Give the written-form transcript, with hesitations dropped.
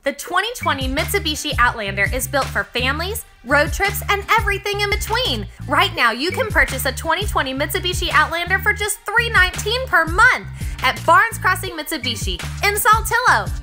The 2020 Mitsubishi Outlander is built for families, road trips, and everything in between. Right now, you can purchase a 2020 Mitsubishi Outlander for just $319 per month at Barnes Crossing Mitsubishi in Saltillo.